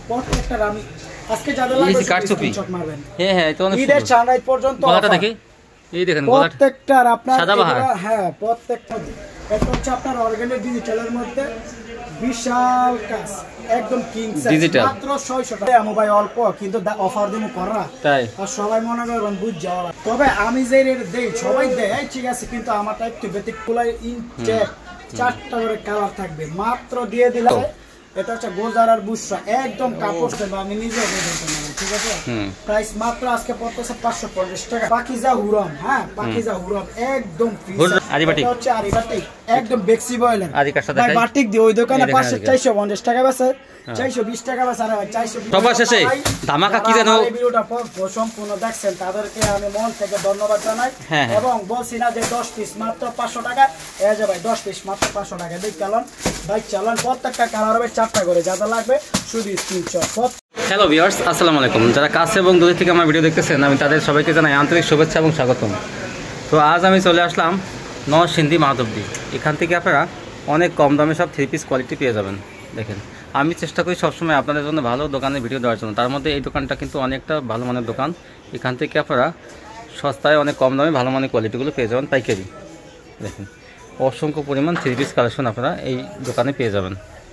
প্রত্যেকটার আমি আজকে যাদের লাগবে স্ক্রিনশট মারবেন। হ্যাঁ এটা অনেক ঈদের সানরাইজ পর্যন্ত গলাটা দেখি, এই দেখেন প্রত্যেকটার আপনার সাদাবাহার। হ্যাঁ প্রত্যেকটা এটা হচ্ছে আপনার অর্গানিক ডিজিটালের মধ্যে বিশাল কাজ, একদম কিং সাইজ, ডিজিটাল মাত্র 600 টাকা। মোবাইল অল্প কিন্তু অফার দিমু করা তাই, আর সবাই মনে করেন বুঝ যাওয়া। তবে আমি যে রেট দেই সবাই দেয় ঠিক আছে, কিন্তু আমারটা একটু ব্যতিক্রম। ইনটেক 4টা করে কালার থাকবে, মাত্র দিয়ে দিলাম। এটা হচ্ছে গোজার আর বুশরা, একদম কাপড় সেবা, আমি নিজে বলতে পারি ঠিক আছে। প্রাইস মাত্র আজকে পড়তেছে 550 টাকা। পাকিজা হুরম, হ্যাঁ পাকিজা হুরম একদম ফ্রি। এটা হচ্ছে আরিবাটিক, একদম বেক্সি বয়লার ভাই বাটিক দি ওই দোকানে 450 টাকা বেচে, 420 টাকা বেচে। আর 420 সবার শেষে ধামাকা কি জানো, এই ভিডিওটা সম্পূর্ণ দেখছেন তাদেরকে আমি মন থেকে ধন্যবাদ জানাই। এবং বলছি না যে 10 পিস মাত্র 500 টাকা, এই যে ভাই 10 পিস মাত্র 500 টাকা। দেখ চালান ভাই চালান, প্রত্যেকটা কালার হবে 4টা করে, যাদের লাগবে শুধু স্ক্রিনশট। হ্যালো ভিউয়ার্স, আসসালামু আলাইকুম। যারা কাছে এবং দূর থেকে আমার ভিডিও দেখতেছেন আমি তাদের সবাইকে জানাই আন্তরিক শুভেচ্ছা এবং স্বাগতম। তো আজ আমি চলে আসলাম নরসিংদী মাধবদী। এখান থেকে আপনারা অনেক কম দামে সব 3 পিস কোয়ালিটি পেয়ে যাবেন। দেখেন আমি চেষ্টা করি সবসময় আপনাদের জন্য ভালো দোকানের ভিডিও দেওয়ার জন্য, তার মধ্যে এই দোকানটা কিন্তু অনেকটা ভালো মানের দোকান। এখান থেকে আপনারা সস্তায় অনেক কম দামে ভালো মানের কোয়ালিটিগুলো পেয়ে যাবেন পাইকারি। দেখেন অসংখ্য পরিমাণ 3 পিস কালেকশন আপনারা এই দোকানে পেয়ে যাবেন।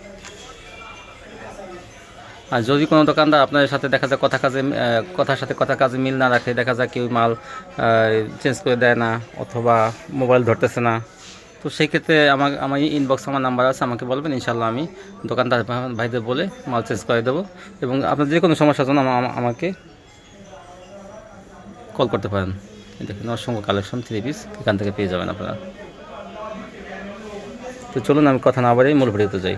আর যদি কোনো দোকানদার আপনাদের সাথে দেখা যায় কথার সাথে কথা কাজে মিল না রাখে, দেখা যায় কেউ মাল চেঞ্জ করে দেয় না অথবা মোবাইল ধরতেছে না, তো সেই ক্ষেত্রে আমার ইনবক্স আমার নাম্বার আছে, আমাকে বলবেন, ইনশাল্লাহ আমি দোকানদার ভাইদের বলে মাল চেঞ্জ করে দেবো। এবং আপনার যে কোনো সমস্যার জন্য আমাকে কল করতে পারেন। দেখুন অসংখ্য কালেকশন 3 পিস এখান থেকে পেয়ে যাবেন আপনারা। তো চলুন আমি কথা না বাড়িয়ে মূল ভিডিওতে যাই।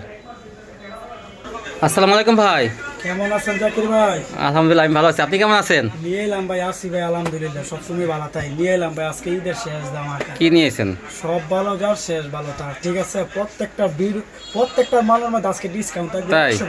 আসসালামু আলাইকুম ভাই, কেমন আছেন জাকির ভাই? আলহামদুলিল্লাহ আমি ভালো আছি, আপনি কেমন আছেন? নিয়ে এলাম ভাই, আসি ভাই আলহামদুলিল্লাহ, সবসময় ভালো তাই। নিয়ে এলাম ভাই আজকে ঈদের শেষ দাম। কি নিয়েছেন? সব ভালো যার শেষ ভালো তার, ঠিক আছে। প্রত্যেকটা মালের মধ্যে আজকে ডিসকাউন্ট থাকবে।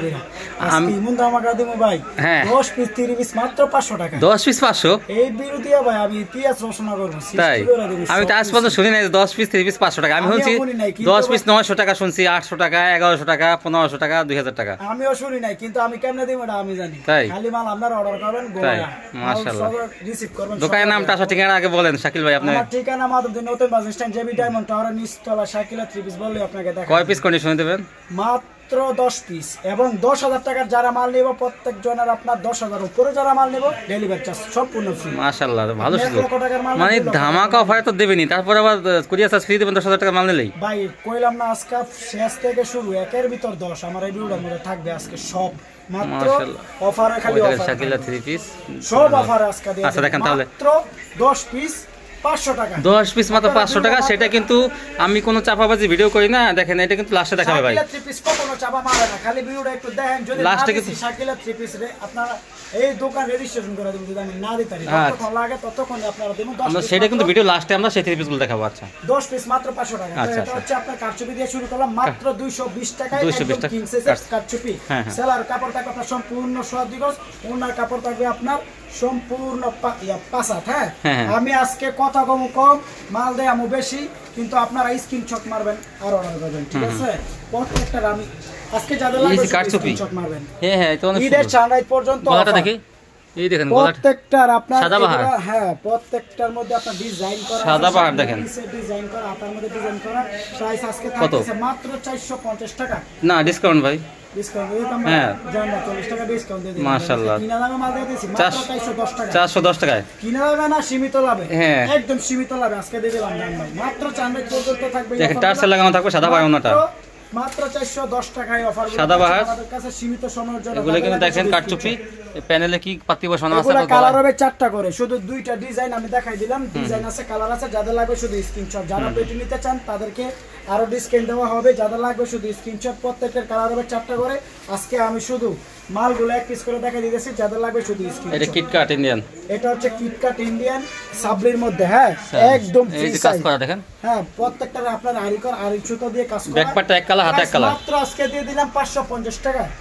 আমি ইমন দামাকা দেবো ভাই, 10 পিস 30 পিস মাত্র 500 টাকা। 10 পিস 500? এই বিরুদ্ধে ভাই আমি ইতিহাস রচনা করবো। তাই আমি তো আজ পর্যন্ত শুনি নাই 10 পিস 30 পিস 500 টাকা। আমি শুনছি 10 পিস 900 টাকা, শুনছি 800 টাকা, 1100 টাকা, 1500 টাকা, 2000 টাকা। আমিও শুনি নাই, কিন্তু আমি কেমনে দিব এটা আমি জানি। খালি মাল আপনারা অর্ডার করবেন, মাশাআল্লাহ রিসিভ করবেন। দোকানের নামটা আসলে ঠিকানা আগে বলেন শাকিল ভাই। আপনার আমার ঠিকানা মাধবদী নতুন বাস স্ট্যান্ড, জেবি ডায়মন্ড টাওয়ারের নিচতলা, শাকিলা 3 পিস বললে আপনাকে দেখাবো। কয় পিস কন্ডিশন দেবেন? মাত্র 10 পিস এবং 10,000 টাকার যারা মাল নেব প্রত্যেক জনের আপনার 10,000 উপরে যারা মাল নেব ডেলিভারি চার্জ সম্পূর্ণ ফ্রি। মাশাআল্লাহ ভালো সুযোগ, মানে ধামাকা অফারে তো দেবেনই, তারপর আবার কুরিয়ার চার্জ ফ্রি দেবেন 10,000 টাকা মাল নিলেই। ভাই কইলাম না আজকে শেষ থেকে শুরু, একের ভিতর 10 আমার এই ভিডিওর মধ্যে থাকবে আজকে সব মাত্র অফারে, খালি অফার শাকিলা 3 পিস সব অফারে আজকে দিয়ে। আচ্ছা দেখেন তাহলে মাত্র 10 পিস 500 টাকা, 10 পিস মাত্র 500 টাকা। সেটা কিন্তু আমি কোনো চাপাবাজি ভিডিও করি না, দেখেন এটা কিন্তু লাস্টে দেখাবে ভাই। শাকিলা 3 পিস কখনো চাপা মারে না, খালি ভিডিওটা একটু দেখেন। যদি লাস্টে কিছু শাকিলা 3 পিস রে আপনারা এই দোকান রেজিস্ট্রেশন করে দিবেন, যদি আমি না দিতে পারি ততক্ষণ লাগে, ততক্ষণ আপনারা দিবেন 10 পিস। সেটা কিন্তু ভিডিও লাস্টে আমরা সেই 3 পিসগুলো দেখাবো। আচ্ছা 10 পিস মাত্র 500 টাকা। এটা হচ্ছে আপনার কারচুপি দিয়ে শুরু করলাম, মাত্র 220 টাকায় একদম কিং সাইজের কারচুপি। সেলার কাপড় থাকবে আপনার সম্পূর্ণ সোয়াদি গজ, ওনার কাপড় থাকবে আপনার সম্পূর্ণ পাসাত। হ্যাঁ আমি আজকে কথা কম মাল দেয় আমি বেশি, কিন্তু আপনারা স্ক্রিনশট মারবেন আর অর্ডার করবেন, ঠিক আছে। প্রত্যেকটার আমি আজকে যাদের লাগবে স্ক্রিনশট মারবেন। হ্যাঁ এটা অনেক ঈদের সানরাইজ পর্যন্ত গলাটা দেখি, এই দেখেন প্রত্যেকটার আপনার সাদাবাহার। হ্যাঁ প্রত্যেকটার মধ্যে আপনার ডিজাইন করা সাদাবাহার, দেখেন ডিজাইন করা, আতার মধ্যে ডিজাইন করা। প্রাইস আজকে থাকছে মাত্র 450 টাকা। না ডিসকাউন্ট ভাই, ডিসকাউন্ট দিতাম হ্যাঁ জানা 40 টাকা ডিসকাউন্ট দিয়ে দিই। মাশাআল্লাহ কিনা দামে মাল দিয়ে দিছি মাত্র 410 টাকা। 410 টাকায় কিনা দামে না, সীমিত লাভে, একদম সীমিত লাভে আজকে দিয়ে দিলাম জান ভাই। মাত্র 400 পর্যন্ত থাকবে। দেখেন টার্সেল লাগানো থাকবে সাদা বাহারটা, মাত্র 410 টাকায় অফার। সাদাবাহার আমাদের কাছে সীমিত সময়ের জন্য। এগুলো কিন্তু দেখেন কারচুপি, প্যানেলে কি পাতি বসানো আছে, এগুলো কালার হবে 4টা করে, শুধু 2টা ডিজাইন আমি দেখাই দিলাম। ডিজাইন আছে, কালার আছে, যাদের লাগবে শুধু স্ক্রিনশট। যারা পেটি নিতে চান তাদেরকে আরো ডিসকাউন্ট দেওয়া হবে, যাদের লাগবে শুধু স্ক্রিনশট। প্রত্যেকটার কালার হবে 4টা করে। আজকে আমি শুধু মালগুলো এক পিস করে দেখাই দিতেছি, যাদের লাগবে শুধু স্ক্রিনশট। এটা কিটকাট ইন্ডিয়ান, এটা হচ্ছে কিটকাট ইন্ডিয়ান সাবলির মধ্যে। হ্যাঁ একদম ফ্রি কাজ করা দেখেন। হ্যাঁ প্রত্যেকটার আপনার আরি সুতো দিয়ে কাজ করা, ব্যাকপার্টটা এক কালার, হাতে এক কালার। মাত্র আজকে দিয়ে দিলাম 550 টাকা।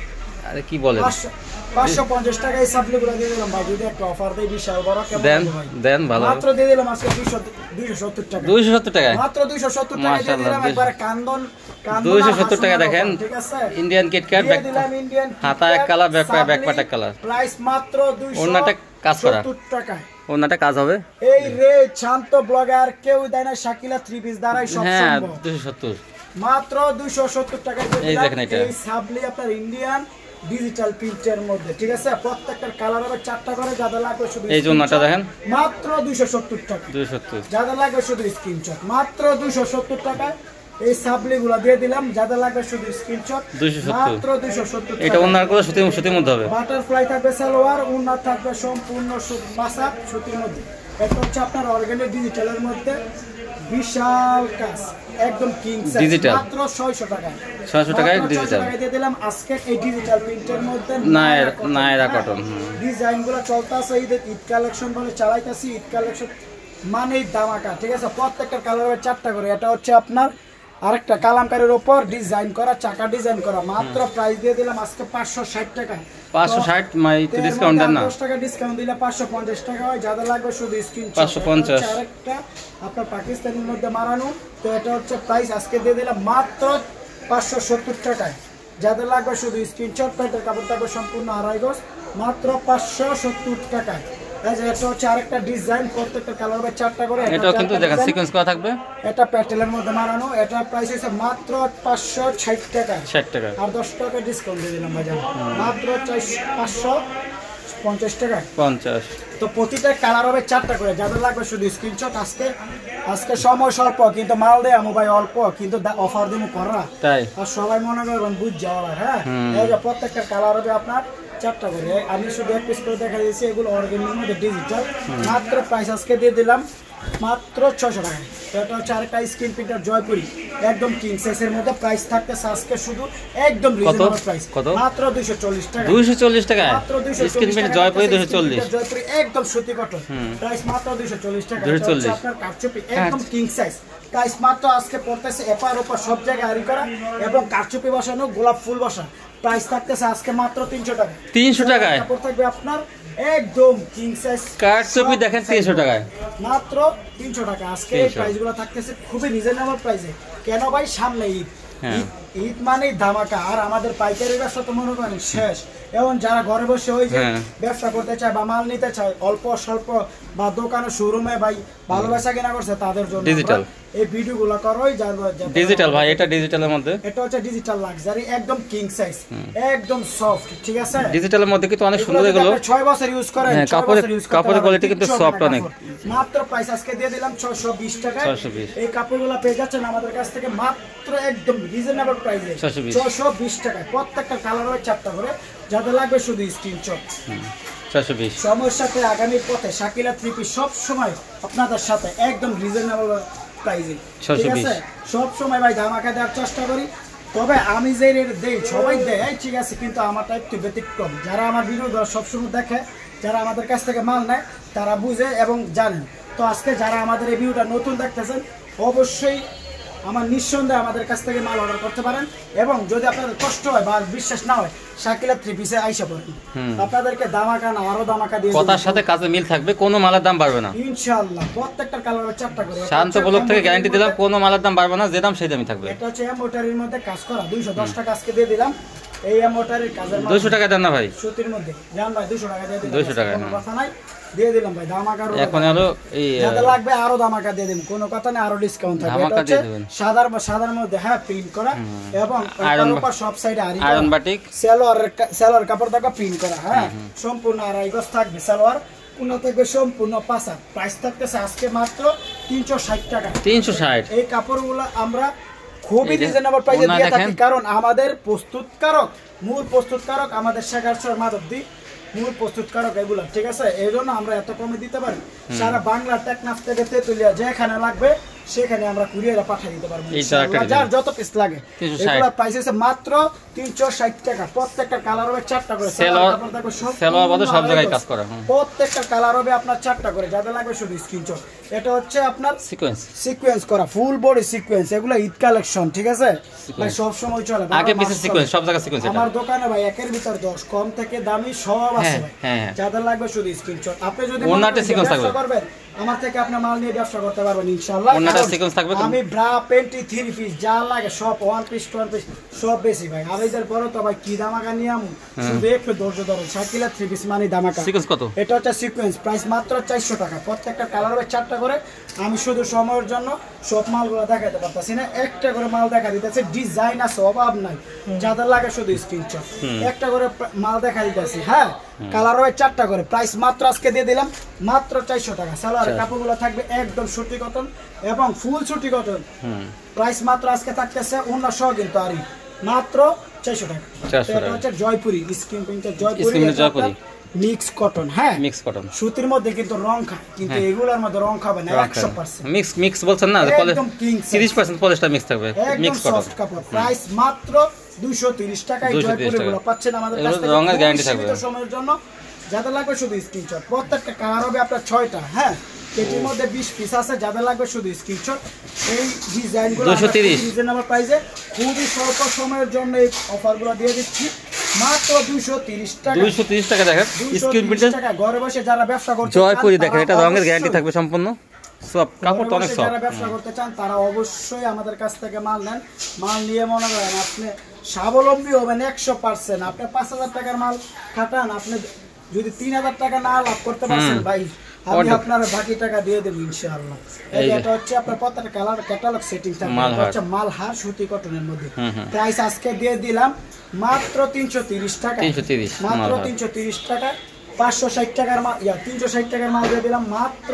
আরে কি বলেন 550 টাকা এই সাপ্লিগুলো দিয়ে দিলাম ভাই, যদি একটা অফার দেই বিশাল বড় কেমন দেন হবে ভাই? দেন ভালো মাত্র দিয়ে দিলাম আজকে 270 টাকা। 270 টাকায় মাত্র 270 টাকা দিয়ে দিলাম একবারে কান্দন 270 টাকা দেখেন। ঠিক আছে, ইন্ডিয়ান কিটক্যাট দিয়ে দিলাম ইন্ডিয়ান হাতা এক কালার ব্যাকপাট এক কালার। প্রাইস মাত্র 270 ওন্নাটা কাজ করা, টাকায়। ওন্নাটা কাজ হবে। এই রে শান্ত ব্লগার কেউ দেয় না, শাকিলা 3 পিস দ্বারাই সব হ্যাঁ সম্ভব। 270 মাত্র 270 টাকায় দিয়ে এই দিলাম দেখেন এটা। এই সাবলি আপনার ইন্ডিয়ান ডিজিটাল প্রিন্টের মধ্যে। ঠিক আছে, প্রত্যেকটার কালার হবে 4টা করে, যাদের লাগবে শুধু এই জন্যটা দেখেন মাত্র 270 টাকা। 270 যাদের লাগবে শুধু স্ক্রিনশট, মাত্র 270 টাকায় এই সাবলিগুলো দিয়ে দিলাম। যাদের লাগবে শুধু স্ক্রিনশট, 270 মাত্র 270 টাকা। এটা ওন্নার করে সুতির মধ্যে হবে। বাটারফ্লাই থাকবে সালোয়ার, উন্নত থাকবে সম্পূর্ণ মাসাব সুতির মধ্যে। এটা হচ্ছে আপনার অর্গানিক ডিজিটালের মধ্যে বিশাল কাজ, একদম কিং সাইজ, ডিজিটাল মাত্র 600 টাকা। 600 টাকায় ডিজিটাল দিয়ে দিলাম আজকে এই ডিজিটাল প্রিন্টের মধ্যে নায়রা কটন। ডিজাইনগুলো চলতেছে, ঈদ কালেকশন বলে চালাইতেছি। ঈদ কালেকশন মানে দামাকা। ঠিক আছে, প্রত্যেকটা কালার হবে 4টা করে। এটা হচ্ছে আপনার আরেকটা কালামকারীর উপর ডিজাইন করা, চাকা ডিজাইন করা। মাত্র প্রাইস দিয়ে দিলাম আজকে 560 টাকা। 560 মাই তো ডিসকাউন্ট দেন না? 10 টাকা ডিসকাউন্ট দিলে 550 টাকা হয়। যাদের লাগবে শুধু স্ক্রিনশট। 550 আরেকটা আপনার পাকিস্তানের মধ্যে মারানো, তো এটা হচ্ছে প্রাইস আজকে দিয়ে দিলাম মাত্র 570 টাকায়। যাদের লাগবে শুধু স্ক্রিনশট। প্যান্টের কাপড় থাকবে সম্পূর্ণ 2.5 গজ, মাত্র 570 টাকায়। এই যে এটা হচ্ছে আরেকটা ডিজাইন, প্রত্যেকটা কালার হবে 4টা করে। এটাও কিন্তু দেখেন সিকোয়েন্স করা থাকবে। এটা প্যাটেলের মধ্যে মারানো, এটা প্রাইস হচ্ছে মাত্র 560 টাকা। 60 টাকা আর 10 টাকা ডিসকাউন্ট দিয়ে দিলাম বাজার, মাত্র 550 টাকা। 50 তো প্রতিটা কালার হবে 4টা করে। যাদের লাগবে শুধু স্ক্রিনশট। আজকে সময় স্বল্প, কিন্তু মাল দেয় মোবাইল অল্প, কিন্তু অফার দিব করা তাই। আর সবাই মনে করবেন বুঝ যাওয়া। হ্যাঁ, এই যে প্রত্যেকটা কালার হবে আপনার 4টা করে। আমি শুধু এক পিস করে দেখা দিয়েছি, এগুলো অর্গানিক মধ্যে ডিজিটাল। মাত্র প্রাইস আজকে দিয়ে দিলাম মাত্র 600 টাকা। তো এটা হচ্ছে আরেকটা স্ক্রিন প্রিন্টার জয়পুরি, একদম কিং সাইজের মধ্যে। প্রাইস থাকতেছে আজকে শুধু একদম রিজনেবল প্রাইস, মাত্র 240 টাকা। 240 টাকা মাত্র 240 স্ক্রিন প্রিন্ট জয়পুরি 240 জয়পুরি একদম সুতি কটন। প্রাইস মাত্র 240 টাকা। 240 আপনার কারচুপি একদম কিং সাইজ। প্রাইস মাত্র আজকে পড়তেছে এপার ওপার সব জায়গায় আরি করা এবং কারচুপি বসানো, গোলাপ ফুল বসা। প্রাইস থাকতেছে আজকে মাত্র 300 টাকা। 300 টাকায় কাপড় থাকবে আপনার একদম কিং সাইজ। কারচুপি দেখেন 300 টাকায়, মাত্র 300 টাকা। আজকে এই প্রাইসগুলো থাকতেছে খুবই রিজনেবল প্রাইসে। কেন ভাই, সামনে ঈদ। ঈদ মানেই ধামাকা। আর আমাদের পাইকারি ব্যবসা তো মনে করেন শেষ। এবং যারা ঘরে বসে ওই যে ব্যবসা করতে চায় বা মাল নিতে চায় অল্প স্বল্প, বা দোকানে শোরুমে ভাই ভালোবাসা কিনা করছে, তাদের জন্য ডিজিটাল এই ভিডিওগুলো করোই। ডিজিটাল ভাই, এটা ডিজিটালের মধ্যে, এটা হচ্ছে ডিজিটাল লাক্সারি, একদম কিং সাইজ, একদম সফট। ঠিক আছে, ডিজিটালের মধ্যে কিন্তু অনেক সুন্দর এগুলো। 6 বছর ইউজ করেন, কাপড়ের কোয়ালিটি কিন্তু সফট অনেক। মাত্র প্রাইস আজকে দিয়ে দিলাম 620 টাকা। 620 এই কাপড়গুলো পেয়ে যাচ্ছেন আমাদের কাছ থেকে মাত্র একদম রিজনেবল প্রাইসে 620 টাকায়। প্রত্যেকটা কালার হবে 4টা করে। যাদের লাগবে শুধু স্ক্রিনশট। 620 সময়ের সাথে আগামীর পথে শাকিলা 3 পিস সব সময় আপনাদের সাথে একদম রিজনেবল প্রাইসে। ঠিক আছে, সব সময় ভাই ধামাকা দেওয়ার চেষ্টা করি। তবে আমি যে রেট দেই সবাই দেয়, ঠিক আছে, কিন্তু আমারটা একটু ব্যতিক্রম। যারা আমার ভিডিও সবসময় দেখে, যারা আমাদের কাছ থেকে মাল নেয়, তারা বুঝে এবং জানেন। তো আজকে যারা আমাদের এই ভিডিওটা নতুন দেখতেছেন, অবশ্যই আমার নিঃসন্দেহে আমাদের কাছ থেকে মাল অর্ডার করতে পারেন। এবং যদি আপনাদের কষ্ট হয় বা বিশ্বাস না হয়, শাকিলা 3 পিসে আইসা পড়েন, আপনাদেরকে দামাকা না আরো দামাকা দিয়ে কথার সাথে কাজে মিল থাকবে, কোনো মালের দাম বাড়বে না ইনশাআল্লাহ। প্রত্যেকটা কালার 4টা করে। শান্ত ব্লক থেকে গ্যারান্টি দিলাম, কোনো মালের দাম বাড়বে না, যে দাম সেই দামই থাকবে। এটা হচ্ছে এমব্রয়ডারির মধ্যে কাজ করা, 210 টাকা আজকে দিয়ে দিলাম। এই এমব্রয়ডারির কাজের 200 টাকা দেন না ভাই, সুতির মধ্যে জান ভাই 200 টাকা দিয়ে দিলাম। 200 টাকা কোনো কথা নাই, দিয়ে দিলাম ভাই দামাকা। এখন হলো এই যাদের লাগবে আরো দামাকা দিয়ে দিন, কোনো কথা না, আরো ডিসকাউন্ট থাকবে। এটা হচ্ছে সাদার মধ্যে প্রিন্ট করা এবং আয়রন উপর সব সাইডে আয়রন বাটিক সালোয়ার কাপড় থাকা প্রিন্ট করা। সম্পূর্ণ 2.5 গজ থাকবে সালোয়ার, কোন থাকবে সম্পূর্ণ পাঁচা। প্রাইস থাকতেছে আজকে মাত্র 360 টাকা। 360। এই কাপড়গুলো আমরা খুবই রিজনেবল প্রাইসে দিয়ে থাকি, কারণ আমাদের প্রস্তুতকারক, মূল প্রস্তুতকারক আমাদের শেখার মাধবদী মূল প্রস্তুতকারক এগুলো। ঠিক আছে, এই জন্য আমরা এত কমে দিতে পারি। সারা বাংলা টেকনাফ থেকে তেতুলিয়া যেখানে লাগবে সেখানে আমরা কুরিয়ারে পাঠিয়ে দিতে পারবো এইটা একটা যার যত পিস লাগে। এগুলা প্রাইস আছে মাত্র 360 টাকা। প্রত্যেকটা কালার হবে 4টা করে, সেলোয়ার বাদে সব জায়গায় কাজ করা। প্রত্যেকটা কালার হবে আপনার 4টা করে, যাদের লাগবে শুধু স্ক্রিনশট। এটা হচ্ছে আপনার সিকোয়েন্স করা ফুল বডি সিকোয়েন্স, এগুলো ঈদ কালেকশন, ঠিক আছে ভাই, সব সময় চলে। আগে পিছে সিকোয়েন্স, সব জায়গায় সিকোয়েন্স। আমার দোকানে ভাই একের ভিতর 10, কম থেকে দামি সব আছে ভাই, যাদের লাগবে শুধু স্ক্রিনশট। আপনি যদি ওনাতে সিকোয়েন্স থাকবে, করবেন আমার থেকে আপনি মাল নিয়ে ব্যবসা করতে পারবেন ইনশাআল্লাহ। ওনাতে সিকোয়েন্স থাকবে। আমি ব্রা পেন্টি 3 পিস যা লাগে সব 1 পিস 2 পিস সব বেশি ভাই। আর এদের পরে তো ভাই কি দামাকা নিয়ে আমু, শুধু একটু ধৈর্য ধরুন। সাকিলা 3 পিস মানে দামাকা। সিকোয়েন্স কত? এটা হচ্ছে সিকোয়েন্স, প্রাইস মাত্র 400 টাকা। প্রত্যেকটা কালার হবে 4টা করে। আমি শুধু সময়ের জন্য সব মালগুলো দেখাতে পারতাছি না, একটা করে মাল দেখা দিতেছে। ডিজাইন আছে অভাব নাই, যাদের লাগে শুধু স্ক্রিনশট। একটা করে মাল দেখা দিতেছি। হ্যাঁ, কালার হবে 4টা করে। প্রাইস মাত্র আজকে দিয়ে দিলাম মাত্র 400 টাকা। সালোয়ারের কাপড়গুলো থাকবে একদম সুতি কটন এবং ফুল সুতি কটন। প্রাইস মাত্র আজকে থাকতেছে 1900 কিন্তু আরই মাত্র 400 টাকা। এটা হচ্ছে জয়পুরি স্ক্রিন প্রিন্টের জয়পুরি মিক্স কটন। হ্যাঁ, মিক্স কটন সুতির মধ্যে কিন্তু রং খায়, কিন্তু এগুলোর মধ্যে রং খাবে না 100%। মিক্স বলছেন না, 30% পলিশটা মিক্স থাকবে, মিক্স কটন। প্রাইস মাত্র 230 টাকায় জয়পুরিগুলো পাচ্ছেন আমাদের কাছ থেকে। রঙের গ্যারান্টি থাকবে সময়ের জন্য, যাদের লাগবে শুধু স্ক্রিনশট। প্রত্যেকটা কালার হবে আপনার 6টা। হ্যাঁ, এটির মধ্যে 20 পিস আছে, যাদের লাগবে শুধু স্ক্রিনশট। এই ডিজাইনগুলো 230 রিজনেবল প্রাইসে খুবই স্বল্প সময়ের জন্য এই অফারগুলো দিয়ে দিচ্ছি মাত্র 230 টাকা। 230 টাকা দেখেন স্ক্রিন প্রিন্টের টাকা। ঘরে বসে যারা ব্যবসা করতে জয়পুরি দেখেন, এটা রঙের গ্যারান্টি থাকবে সম্পূর্ণ। সব কাপড় অনেক সফট। যারা ব্যবসা করতে চান তারা অবশ্যই আমাদের কাছ থেকে মাল নেন। মাল নিয়ে মনে করেন আপনি স্বাবলম্বী হবেন 100%। আপনি 5000 টাকার মাল খাটান, আপনি যদি 3000 টাকা না লাভ করতে পারছেন ভাই, আমি আপনার বাকি টাকা দিয়ে দেব ইনশাআল্লাহ। এটা হচ্ছে আপনার প্রত্যেকটা কালার ক্যাটালগ সেটিং থাকবে। এটা হচ্ছে মালহার সুতি কটনের মধ্যে। প্রাইস আজকে দিয়ে দিলাম মাত্র 330 টাকা। মাত্র 330 টাকা। 560 টাকার মাল 360 টাকার মাল দিয়ে দিলাম মাত্র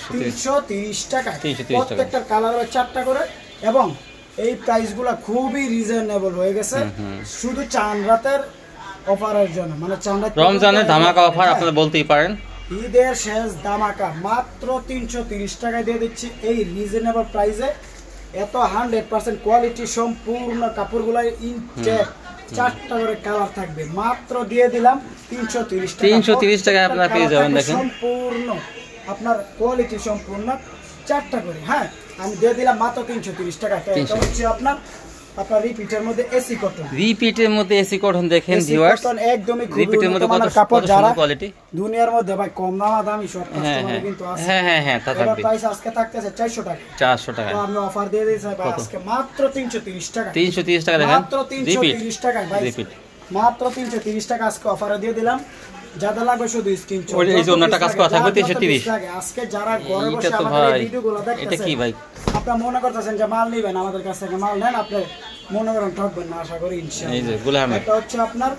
330 টাকা। প্রত্যেকটা কালার হবে 4টা করে এবং এই প্রাইসগুলো খুবই রিজনেবল হয়ে গেছে শুধু চাঁদ রাতের অফারের জন্য। মানে চাঁদ রাত রমজানের ধামাকা অফার আপনারা বলতেই পারেন। ঈদের শেষ ধামাকা মাত্র 330 টাকায় দিয়ে দিচ্ছি এই রিজনেবল প্রাইসে। এত 100% কোয়ালিটি সম্পূর্ণ কাপড়গুলো ইনটেক, 4টা করে কালার থাকবে। মাত্র দিয়ে দিলাম 330 টাকা। 330 টাকায় আপনারা পেয়ে যাবেন দেখেন সম্পূর্ণ আপনার কোয়ালিটি সম্পূর্ণ 4টা করে। হ্যাঁ, আমি দিয়ে দিলাম মাত্র 330 টাকা। এটা হচ্ছে আপনার রিপিটের মধ্যে এসি কটন। রিপিটের মধ্যে এসি কটন দেখেন ভিউয়ার্স, একদমই রিপিটের মধ্যে কত কাপড় যারা কোয়ালিটি দুনিয়ার মধ্যে ভাই কম দামি সব কাস্টমার কিন্তু আছে। হ্যাঁ তা থাকবে। প্রাইস আজকে থাকতেছে 400 টাকা। 400 টাকা। তো আমি অফার দিয়ে দিয়েছি ভাই আজকে মাত্র 330 টাকা। 330 টাকা দেখেন, মাত্র 330 টাকা ভাই, রিপিট মাত্র 330 টাকা আজকে অফারে দিয়ে দিলাম। যাদের লাগবে শুধু স্ক্রিনশট। এই যে ওনাটা কাজ করা থাকবে 330 টাকা। আজকে যারা ঘরে বসে আমাদের এই ভিডিওগুলো দেখতেছেন, এটা কি ভাই আপনি মনে করতেছেন যে মাল নেবেন আমাদের কাছ থেকে মাল নেন, আপনি মনে করেন ঠকবেন না আশা করি ইনশাআল্লাহ। এই যে গুলাম, এটা হচ্ছে আপনার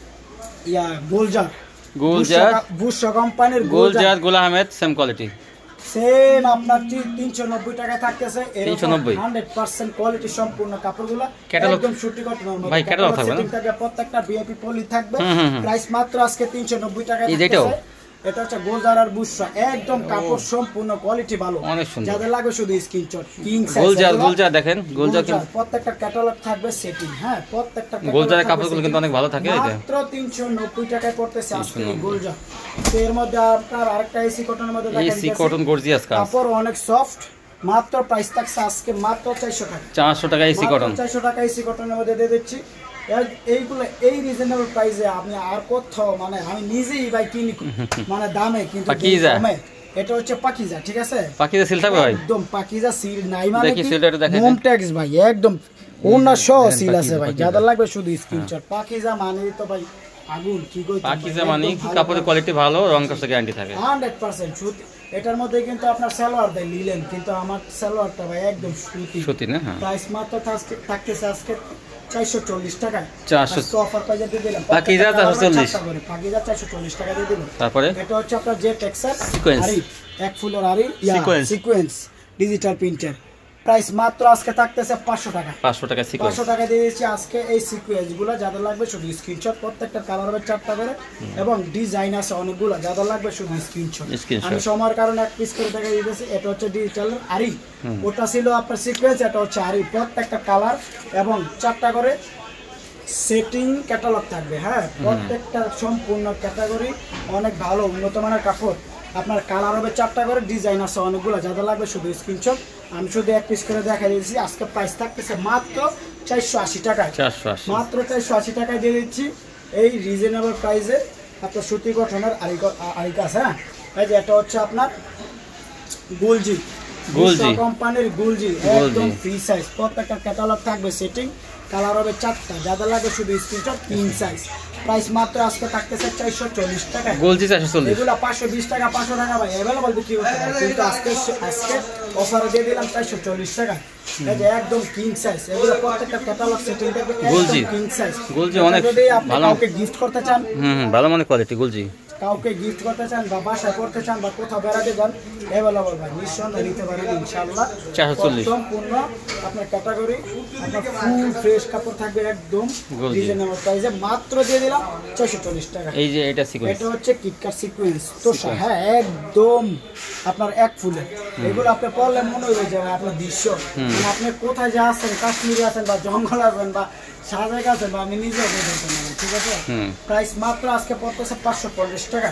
গোলজার বুশরা কোম্পানির Gulzar Ghulam Ahmed same quality same আপনার 390 টাকা থাকতেছে। 100% কোয়ালিটি সম্পূর্ণ কাপড়গুলো একদম সুতি কটনের মধ্যে। ভাই ক্যাটালগ থাকবে না, প্রত্যেকটা ভিআইপি পলি থাকবে। প্রাইস মাত্র আজকে 390 টাকা। এটা হচ্ছে গোলজার আর বুশরা, একদম কাপড় সম্পূর্ণ কোয়ালিটি ভালো, অনেক সুন্দর। যাদের লাগবে শুধু স্ক্রিনশট। কিং সাইজ গোলজার দেখেন, গোলজার প্রত্যেকটা ক্যাটালগ থাকবে সেটিং। হ্যাঁ, প্রত্যেকটা গোলজারের কাপড়গুলো কিন্তু অনেক ভালো থাকে। এটা মাত্র 390 টাকায় পড়তেছে আজকে গোলজার। তো এর মধ্যে আপনার আরেকটা এসি কটনের মধ্যে দেখেন, এসি কটন গর্জিয়াস কাপড় অনেক সফট। মাত্র প্রাইস থাকছে আজকে মাত্র 400 টাকা। 400 টাকা এসি কটন, 400 টাকা এসি কটনের মধ্যে দিয়ে দিচ্ছি। এইগুলো এই রিজনেবল প্রাইসে আপনি আর কোথাও মানে আমি নিজেই ভাই কিনি মানে দামে কিন্তু কমে। এটা হচ্ছে পাকিজা, ঠিক আছে? পাকিজা সিল থাকবে ভাই, একদম পাকিজা সিল নাই মানে দেখি সিলটা দেখেন, হোম ট্যাক্স ভাই একদম ওনা সহ সিল আছে ভাই। যাদের লাগবে শুধু স্ক্রিনশট। পাকিজা মানে তো ভাই আগুন, কি কই পাকিজা মানে কি কাপড়ের কোয়ালিটি ভালো, রং কষ্ট গ্যারান্টি থাকে 100% সুতি। এটার মধ্যে কিন্তু আপনার সালোয়ার দেয় লিলেন, কিন্তু আমার সালোয়ারটা ভাই একদম সুতি না। প্রাইস মাত্র থাকতেছে আজকে 440 টাকা। 400 অফার প্রাইসে দিয়ে দিলাম। পাকিজা 440 পাকিজা 440 টাকা দিয়ে দিলাম। তারপরে এটা হচ্ছে আপনার জেট এক্সেল সিকোয়েন্স আরি, এক ফুলের আরি সিকোয়েন্স ডিজিটাল প্রিন্টার। প্রাইস মাত্র আজকে থাকতেছে 500 টাকা। 500 টাকা সিকোয়েন্স, 500 টাকা দিয়ে দিচ্ছি আজকে এই সিকোয়েন্স গুলো। যাদের লাগবে শুধু স্ক্রিনশট, প্রত্যেকটা কালার হবে 4টা করে এবং ডিজাইন আছে অনেকগুলো। যাদের লাগবে শুধু স্ক্রিনশট। আমি সময়ের কারণে এক পিস করে দেখা দিতেছি। এটা হচ্ছে ডিজিটাল আরি, ওটা ছিল আপনার সিকোয়েন্স, এটা হচ্ছে আরি। প্রত্যেকটা কালার এবং 4টা করে সেটিং ক্যাটালগ থাকবে। হ্যাঁ, প্রত্যেকটা সম্পূর্ণ ক্যাটাগরি, অনেক ভালো উন্নত মানের কাপড়। আপনার কালার হবে 4টা করে, ডিজাইন আছে অনেকগুলো। যাদের লাগবে শুধু স্ক্রিনশট। আমি শুধু এক পিস করে দেখা দিয়েছি। আজকে প্রাইস থাকতেছে মাত্র 480 টাকায়। মাত্র 480 টাকায় দিয়ে দিচ্ছি এই রিজনেবল প্রাইসে। আপনার সুতি গঠনের আরিকাস। হ্যাঁ, এই যে এটা হচ্ছে আপনার গুলজি কোম্পানির গুলজি, একদম ফ্রি সাইজ। প্রত্যেকটা ক্যাটালগ থাকবে সেটিং, কালার হবে 4টা। যাদের লাগবে শুধু স্ক্রিনশট, কিং সাইজ। প্রাইস মাত্র আজকে থাকতেছে 440 টাকা। গুলজি 440, এগুলো 520 টাকা 500 টাকা ভাই अवेलेबल বিক্রি করতে পারে, কিন্তু আজকে অফারে দিয়ে দিলাম 440 টাকা। এই যে একদম কিং সাইজ। এগুলো প্রত্যেকটা ক্যাটালগ সেটিং থাকবে, গুলজি কিং সাইজ। গুলজি অনেক ভালো, কাউকে গিফট করতে চান, ভালো মানের কোয়ালিটি গুলজি। কাউকে গিফট করতে চান বা বাসায় করতে চান বা কোথাও বেড়াতে যান, अवेलेबल ভাই নিঃসন্দেহে নিতে পারেন ইনশাআল্লাহ। 440 সম্পূর্ণ আপনার ক্যাটাগরি, আপনার ফুল ফ্রেশ কাপড় থাকবে একদম রিজনেবল প্রাইসে। মাত্র দিয়ে দিলাম 440 টাকা। এই যে এটা সিকোয়েন্স, এটা হচ্ছে কিটকাট সিকোয়েন্স তো। হ্যাঁ, একদম আপনার এক ফুলে। এগুলো আপনি পরলে মনে হয়ে যাবে আপনার দৃশ্য। আপনি কোথায় যা আছেন, কাশ্মীরে আছেন বা জঙ্গল আছেন বা সাজেক আছেন বা আমি নিজেও দেখতে পারি। ঠিক আছে, প্রাইস মাত্র আজকে পড়তেছে 550 টাকা।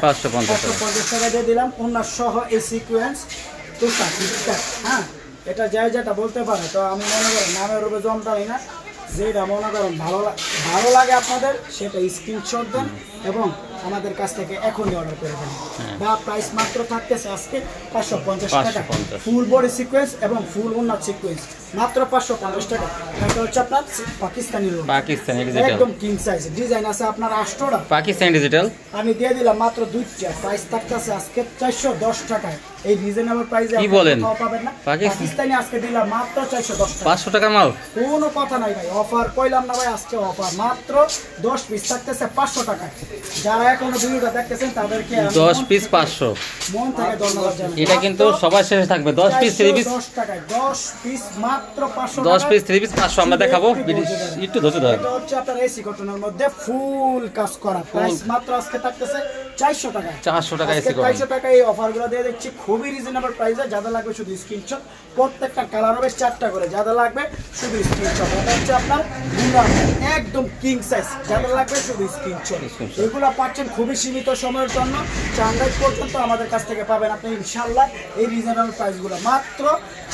550 টাকা দিয়ে দিলাম ওনার সহ এই সিকোয়েন্স তো কিটকাট। হ্যাঁ, এটা যাই যেটা বলতে পারে। তো আমি মনে করি নামের রূপে জমতাই না, যেটা মনে করেন ভালো লাগে আপনাদের সেটা স্ক্রিনশট দেন এবং আমাদের কাছ থেকে এখনই অর্ডার করে দেন। বা প্রাইস মাত্র থাকতেছে আজকে 550 টাকা। ফুল বডি সিকোয়েন্স এবং ফুল ওনার সিকোয়েন্স মাত্র 550 টাকা। এটা হচ্ছে আপনার পাকিস্তানি ডিজিটাল, একদম কিং সাইজ। ডিজাইন আছে আপনার 8টা পাকিস্তানি ডিজিটাল। আমি দিয়ে দিলাম মাত্র 2টা। প্রাইস থাকতেছে আজকে 410 টাকায়। এই রিজনেবল প্রাইসে কি বলেন, পাবেন না। পাকিস্তানি আজকে দিলাম মাত্র 410 টাকা। 500 টাকা মাল, কোনো কথা নাই ভাই। অফার কইলাম না ভাই, আজকে অফার মাত্র 10 পিস থাকতেছে 500 টাকায়। যারা এখনো ভিডিওটা দেখতেছেন তাদেরকে 10 পিস 500 মন থেকে ধন্যবাদ জানাই। এটা কিন্তু সবার শেষে থাকবে। 10 পিস 3 পিস 10 টাকায়, 10 পিস মাত্র 500 টাকা। 10 পিস 3 পিস 500 আমরা দেখাবো, একটু ধৈর্য ধরেন। এটা হচ্ছে আপনার এসি কটনের মধ্যে ফুল কাজ করা। প্রাইস মাত্র আজকে থাকতেছে 400 টাকা। 400 টাকা এসি কটন। 400 টাকা এই অফারগুলো দিয়ে দিচ্ছি খুবই রিজনেবল প্রাইসে। যাদের লাগবে শুধু স্ক্রিনশট। প্রত্যেকটা কালার হবে 4টা করে। যাদের লাগবে শুধু স্ক্রিনশট। এটা হচ্ছে আপনার একদম কিং সাইজ। যাদের লাগবে শুধু স্ক্রিনশট। এগুলো পাচ্ছেন খুবই সীমিত সময়ের জন্য, চান্দাইজ পর্যন্ত আমাদের কাছ থেকে পাবেন আপনি ইনশাআল্লাহ। এই রিজনেবল প্রাইসগুলো মাত্র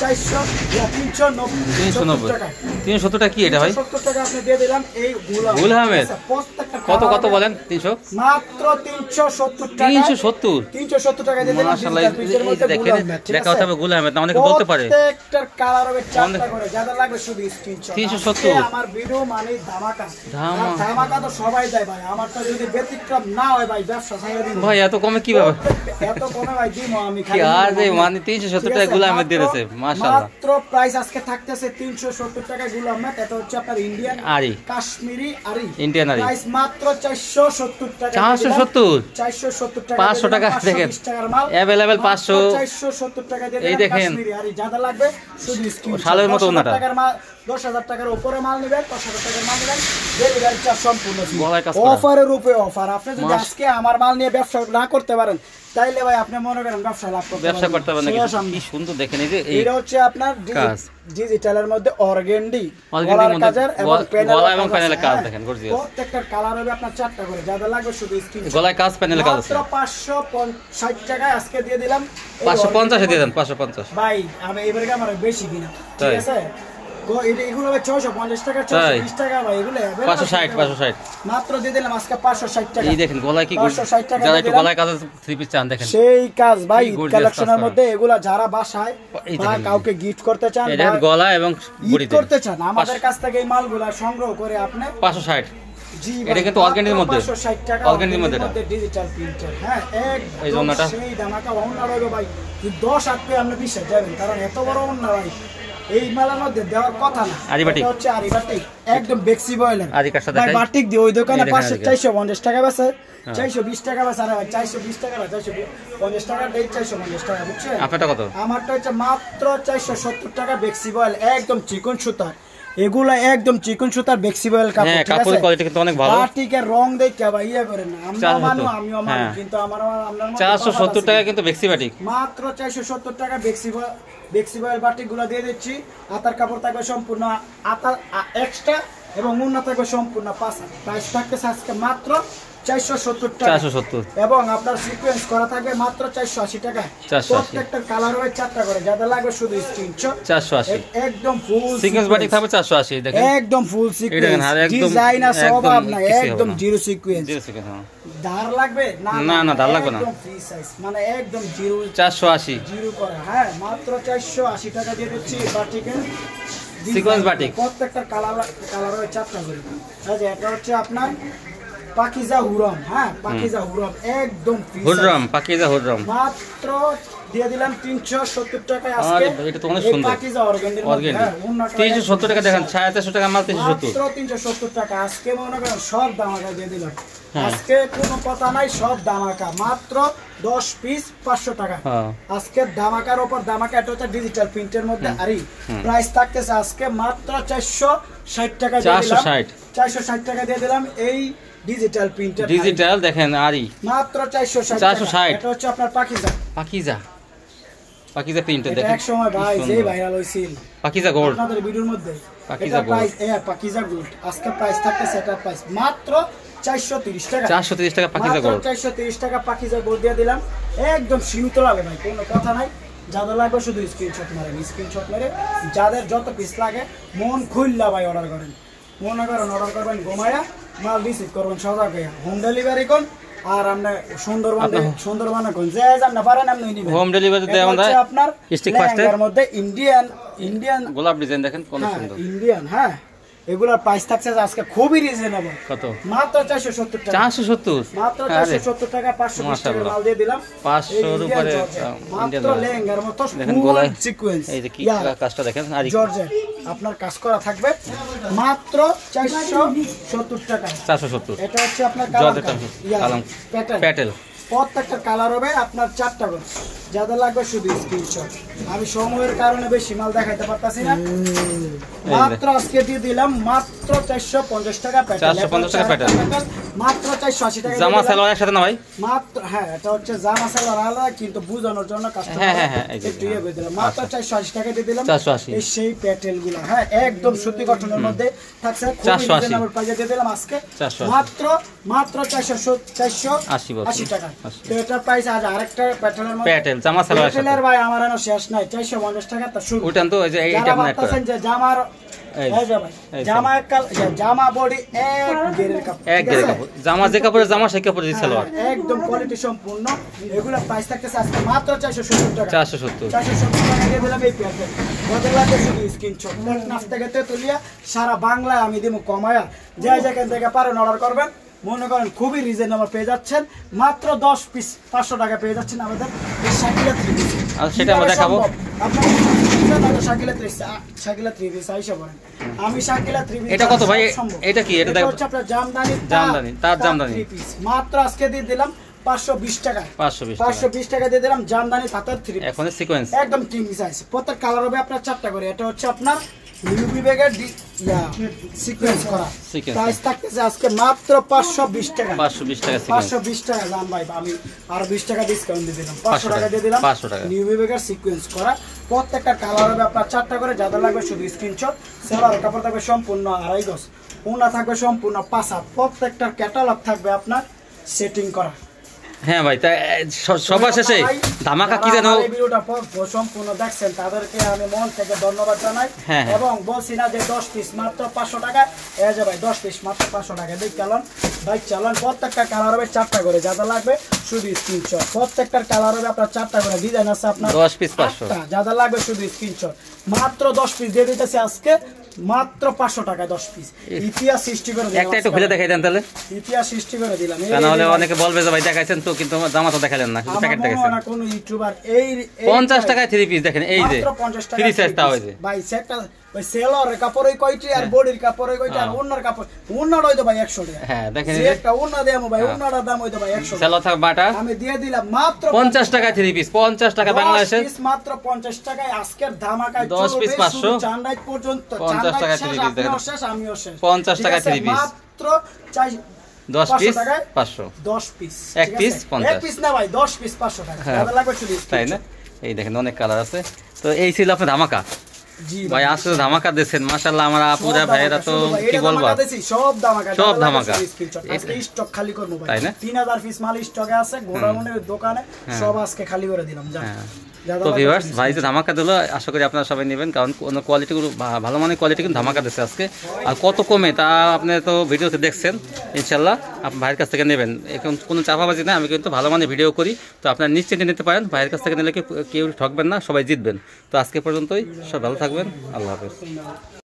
390 টাকা। 370 টাকা কি এটা ভাই? 70 টাকা আপনি দিয়ে দিলাম এই গুল আহমেদ। কত বলেন? 300 মাত্র 370 টাকা। 370 টাকা দিয়ে দিলাম। মাশাআল্লাহ, দেখেন দেখা হবে গুল আহমেদ না, অনেকে বলতে পারে প্রত্যেকটার কালার হবে 4টা করে। যাদের লাগবে শুধু স্ক্রিনশট। 370 আমার ভিডিও মানে ধামাকা তো সবাই দেয় ভাই। আমার তো যদি ব্যতিক্রম না হয় ভাই, ব্যবসা ছেড়ে দিন ভাই। এত কমে কিভাবে? এত কমে ভাই দিমো আমি কি আর যে মানে 370 টাকা গুল আহমেদ দিয়েছে। মাশাআল্লাহ, মাত্র প্রাইস আজকে থাকতেছে 370 টাকা গুল আহমেদ। এটা হচ্ছে আপনার ইন্ডিয়ান আরি, কাশ্মীরি আরি, ইন্ডিয়ান আরি। প্রাইস মাত্র 470 টাকা। 470 টাকা। 500 টাকা দেখেন अवेलेबल 500 470 টাকা দিয়ে এই দেখেন কাশ্মীরি আরি। যাদের লাগবে শুধু স্ক্রিনশট। শালের মতো ওনাটা 10,000 টাকার উপরে মাল নেবেন, 10,000 টাকার মাল নেবেন, ডেলিভারি চার্জ সম্পূর্ণ ফ্রি। গলায় কাজ করা অফারের উপরে অফার। আপনি যদি আজকে আমার মাল নিয়ে ব্যবসা না করতে পারেন তাইলে ভাই আপনি মনে করেন ব্যবসা লাভ করতে পারবেন। কি সুন্দর দেখেন। এই যে এটা হচ্ছে আপনার ডিজিটালের মধ্যে অর্গানডি গলার কাজের এবং প্যানেলের কাজ দেখেন। প্রত্যেকটা কালার হবে আপনার 4টা করে। যাদের লাগবে শুধু স্ক্রিনশট। গলায় কাজ, প্যানেলের কাজ আছে। মাত্র 560 টাকায় আজকে দিয়ে দিলাম। 550 এ দিয়ে দেন। 550 ভাই আমি এবারে আমার বেশি কিনা, ঠিক আছে। এগুলো হবে 650 টাকা, 620 টাকা ভাই। এগুলো 560 মাত্র দিয়ে দিলাম আজকে 560 টাকা। এই দেখেন গলায় কি 560 টাকা। যারা একটু গলায় কাজ 3 পিস চান দেখেন সেই কাজ ভাই কালেকশনের মধ্যে। এগুলা যারা বাসায় বা কাউকে গিফট করতে চান, এটা গলা এবং বডিতে করতে চান, আমাদের কাছ থেকে এই মালগুলা সংগ্রহ করে আপনি 560। জি, এটা কিন্তু অর্গানিকের মধ্যে, 560 টাকা অর্গানিকের মধ্যে ডিজিটাল প্রিন্টার। হ্যাঁ, এই জন্যটা সেই দামাকা ওন্না রইবে ভাই। 10 8 পে আপনি বিশ্বাস যাবেন, কারণ এত বড় ওন্না ভাই এই মালার মধ্যে দেওয়ার কথা না। আরি বাটিক এটা হচ্ছে আরি বাটিক, একদম বেক্সি বয়লার। আরি কাটটা ভাই দেখাই বাটিক দিয়ে ওই দোকানে 450 টাকা বেচে, 420 টাকা বেচে। আরে ভাই 420 টাকা না, 450 টাকা দেই, 450 টাকা, বুঝছেন? আপনারটা কত? আমারটা হচ্ছে মাত্র 470 টাকা বেক্সি বয়েল, একদম চিকন সুতা। এগুলা একদম চিকন সুতার বেক্সি বয়েল কাপড়, হ্যাঁ ঠিক আছে? কাপড়ের কোয়ালিটি কিন্তু অনেক ভালো। বাটিকের রং দেখে ভাই ইয়া করেন না, আমিও মানো হ্যাঁ। কিন্তু আমার আপনার 470 টাকা কিন্তু বেক্সি বাটিক, মাত্র 470 টাকা বেক্সি বয়েল বাটিক গুলা দিয়ে দিচ্ছি। আতার কাপড় থাকবে সম্পূর্ণ আতার এক্সট্রা এবং মুন্না থাকবে সম্পূর্ণ পাঁচা। প্রাইস থাকতেছে আজকে মাত্র 470 টাকা, 470, এবং আপনার সিকোয়েন্স করা থাকবে মাত্র 480 টাকা। 480, প্রত্যেকটা কালার হবে 4টা করে, যাদের লাগবে শুধু স্ক্রিনশট। 480 একদম ফুল সিকোয়েন্স বাটিক থাকবে 480, দেখেন একদম ফুল দেখেন, সিকোয়েন্স, আর একদম ডিজাইন আছে একদম অভাব নাই, কিছুই হবে একদম না। Zero sequence. জিরো সিকোয়েন্স, হ্যাঁ। ধার লাগবে না? না, ধার লাগবে না। একদম ফ্রি সাইজ, মানে একদম জিরো 480 জিরো করা। হ্যাঁ, মাত্র 480 টাকা দিয়ে দিচ্ছি বাটিকের সিকোয়েন্স বাটিক। প্রত্যেকটা কালার হয় 4টা করে। আচ্ছা, এটা হচ্ছে আপনার পাকিজা হুরম। হ্যাঁ, পাকিজা হুরম একদম ফ্রি সাইজ, হুররাম, পাকিজা হুররাম মাত্র দিয়ে দিলাম 370 টাকায় আজকে। এটা তো অনেক এই সুন্দর পাকিজা অর্গানডির মধ্যে, অর্গানডি। হ্যাঁ, অন্যটা 370 টাকা দেখেন, 450 টাকা মাল 370। মাত্র 370 টাকা আজকে মনে করেন সব দামাকা দিয়ে দিলাম। হ্যাঁ। আজকে কোনো কথা নাই, সব দামাকা, মাত্র 10 পিস 500 টাকা। হ্যাঁ। আজকে দামাকার উপর দামাকা। এটা হচ্ছে ডিজিটাল প্রিন্টের মধ্যে। আরে প্রাইস থাকতেছে আজকে মাত্র 460 টাকা দিয়ে দিলাম। 460 টাকা দিয়ে দিলাম এই ডিজিটাল প্রিন্টের। ডিজিটাল দেখেন আরি মাত্র 460 460। এটা হচ্ছে আপনার পাকিজা প্রিন্টের এটা দেখেন এক সময় ভাই যে ভাইরাল হইছিল পাকিজা গোল্ড, আপনাদের ভিডিওর মধ্যে। পাকিজা এটা প্রাইস পাকিজা গোল্ড আজকে প্রাইস থাকতেছে, এটা প্রাইস মাত্র 430 টাকা। 430 টাকা পাকিজা গোল্ড, 430 টাকা পাকিজা গোল্ড দিয়ে দিলাম। একদম সীমিত লাগে ভাই, কোনো কথা নাই। যাদের লাগবে শুধু স্ক্রিনশট মারেন, স্ক্রিনশট মেরে যাদের যত পিস লাগে মন খুললা ভাই অর্ডার করেন। মনে করেন অর্ডার করবেন ঘুমায়া, মাল রিসিভ করবেন সদা গিয়া, হোম ডেলিভারি কোন। আর আমরা সুন্দরবনে কোন যে জানা পারেন আপনি নিবেন, হোম ডেলিভারি দেয় আমাদের আপনার স্টিক ফাস্টে এর মধ্যে ইন্ডিয়ান গোলাপ ডিজাইন দেখেন কোন সুন্দর ইন্ডিয়ান। হ্যাঁ, এগুলোর প্রাইস থাকছে আজকে খুবই রিজনেবল, কত? মাত্র 470 টাকা। 470 মাত্র 470 টাকা 520 টাকা মাল দিয়ে দিলাম। 500 এর উপরে মাত্র লেহেঙ্গার মতো দেখেন গলায় সিকোয়েন্স। এই যে কি কাজটা দেখেন আরি জর্জেট আপনার কাজ করা থাকবে মাত্র 470 টাকা। 470 এটা হচ্ছে আপনার জর্জেট কালাম প্যাটেল। প্রত্যেকটা কালার হবে আপনার 4টা করে, যাদের লাগবে শুধু স্ক্রিনশট। আমি সময়ের কারণে বেশি মাল দেখাইতে পারতাছি না। মাত্র আজকে দিয়ে দিলাম মাত্র 450 টাকা প্যাটেল, 450 টাকা প্যাটেল, মাত্র 480 টাকা। জামা সালোয়ার একসাথে না ভাই? মাত্র, হ্যাঁ, এটা হচ্ছে জামা সালোয়ার আলাদা, কিন্তু বুঝানোর জন্য কাস্টমার একটু ইয়ে করে দিলাম। মাত্র 480 টাকা দিয়ে দিলাম। 480 এই সেই প্যাটেল গুলো, হ্যাঁ, একদম সুতি কটনের মধ্যে থাকছে, খুব রিজনেবল প্রাইসে দিয়ে দিলাম আজকে মাত্র 480 টাকা। তো এটার প্রাইস আজ আরেকটা প্যাটেলের মধ্যে প্যাটেল জামা সালোয়ার সাথে প্যাটেলের ভাই আমার এখনো শেষ নাই, 450 টাকা তো শুরু। ওইটান তো এই যে এইটা আপনি একটা যে জামার জামা বডি এক গেরের কাপড়, জামা যে কাপড়ে জামা সেই কাপড়ে সালোয়ার, একদম কোয়ালিটি সম্পূর্ণ। এগুলা প্রাইস থাকতেছে আজকে মাত্র 470 টাকা। 470 টাকা দিয়ে দিলাম এই প্যাকেট। যাদের লাগবে শুধু স্ক্রিনশট, নাচ থেকে তেতুলিয়া সারা বাংলায় আমি দিব কমায়া, যে যেখান থেকে পারেন অর্ডার করবেন। মনে করেন খুবই রিজনেবল পেয়ে যাচ্ছেন, মাত্র 10 পিস 500 টাকা পেয়ে যাচ্ছেন আমাদের এই শাকিলা 3 পিস। আর সেটা আমরা দেখাবো। শাকিলা 3 পিস আইসা বলেন, আমি শাকিলা 3 পিস। এটা কত ভাই? এটা কি? এটা হচ্ছে আপনার জামদানি, তার জামদানি 3 পিস। মাত্র আজকে দিয়ে দিলাম 520 টাকা। 520 টাকা দিয়ে দিলাম জামদানি তাতার 3 পিস। এখন সিকোয়েন্স একদম কিং সাইজ, প্রত্যেক কালার হবে আপনার 4টা করে। এটা হচ্ছে আপনার ইউবি ব্যাগের সিকোয়েন্স করা। প্রাইস থাকতেছে আজকে মাত্র 520 টাকা। 520 টাকা সিকোয়েন্স, 520 টাকা জান ভাই, আমি আর 20 টাকা ডিসকাউন্ট দিয়ে দিলাম, 500 টাকা দিয়ে দিলাম। 500 টাকা ইউবি ব্যাগের সিকোয়েন্স করা, প্রত্যেকটা কালার হবে আপনার 4টা করে, যাদের লাগবে শুধু স্ক্রিনশট। সেলার কাপড় থাকবে সম্পূর্ণ 2.5 গজ, ওনা থাকবে সম্পূর্ণ 5 হাত, প্রত্যেকটার ক্যাটালগ থাকবে আপনার সেটিং করা। হ্যাঁ ভাই, তাই সবার শেষে ধামাকা কি জানো, এই ভিডিওটা সম্পূর্ণ দেখছেন তাদেরকে আমি মন থেকে ধন্যবাদ জানাই। এবং বলছি না যে 10 পিস মাত্র 500 টাকা, এই যে ভাই 10 পিস মাত্র 500 টাকা। দেখ চালান ভাই, চালান। প্রত্যেকটা কালার হবে 4টা করে, যাদের লাগবে শুধু স্ক্রিনশট। প্রত্যেকটার কালার হবে আপনার 4টা করে, ডিজাইন আছে আপনার 10 পিস 500, যাদের লাগবে শুধু স্ক্রিনশট। মাত্র 10 পিস দিয়ে দিতেছে আজকে মাত্র 500 টাকায় 10 পিস। ইতিহাস সৃষ্টি করে দিলাম। একটা একটু খুলে দেখাই দেন তাহলে। ইতিহাস সৃষ্টি করে দিলাম। তাহলে অনেকে বলবে যে ভাই দেখাইছেন তো কিন্তু জামা তো দেখালেন না, শুধু প্যাকেট দেখাইছেন। না কোন ইউটিউবার এই 50 টাকায় 3 পিস দেখেন, এই যে মাত্র 50 টাকা ফ্রি সাইজ তাও এই যে ভাই সেটটা ওই সেলরের কাপড়ই কয়টি আর বডির কাপড়ই কয়টি আর ওন্নার কাপড় ওন্নার হইতো ভাই 100 টাকা। হ্যাঁ দেখেন যে একটা ওন্না দেমো ভাই ওন্নার দাম হইতো ভাই 100 টাকা। সেলো থাক বাটা আমি দিয়ে দিলাম মাত্র 50 টাকায় 3 পিস, 50 টাকা বাংলাদেশে। 10 পিস মাত্র 50 টাকায় আজকের ধামাকায় 10 পিস 500 চান্দাই পর্যন্ত 50 টাকা 3 পিস দেখেন। শেষ আমিও শেষ 50 টাকা 3 পিস মাত্র 10 পিস 500, 10 পিস এক পিস 50, এক পিস না ভাই 10 পিস 500 টাকা দাদা লাগবে শুধু তাই না? এই দেখেন অনেক কালার আছে। তো এই ছিল আপনার ধামাকা। জি ভাই আসলে ধামাকা দিয়েছেন মাশাআল্লাহ, আমার আপুরা ভাইয়েরা তো কি বলবো, সব ধামাকা সব ধামাকা। আজকে স্টক খালি করব ভাই, তাই না? 3000 পিস মাল স্টকে আছে গোডাউনের দোকানে, সব আজকে খালি করে দিলাম জান। তো ভিউয়ার্স ভাই যে ধামাকা দিল, আশা করি আপনারা সবাই নেবেন, কারণ কোনো কোয়ালিটিগুলো ভালো মানের কোয়ালিটি কিন্তু ধামাকা দিচ্ছে আজকে। আর কত কমে তা আপনি তো ভিডিওতে দেখছেন, ইনশাল্লাহ আপনি ভাইয়ের কাছ থেকে নেবেন। এখন কোনো চাপাবাজি না, আমি কিন্তু ভালো মানের ভিডিও করি, তো আপনারা নিশ্চিন্তে নিতে পারেন। ভাইয়ের কাছ থেকে নিলে কেউ ঠকবেন না, সবাই জিতবেন। তো আজকে পর্যন্তই, সব ভালো থাকবেন, আল্লাহ হাফেজ।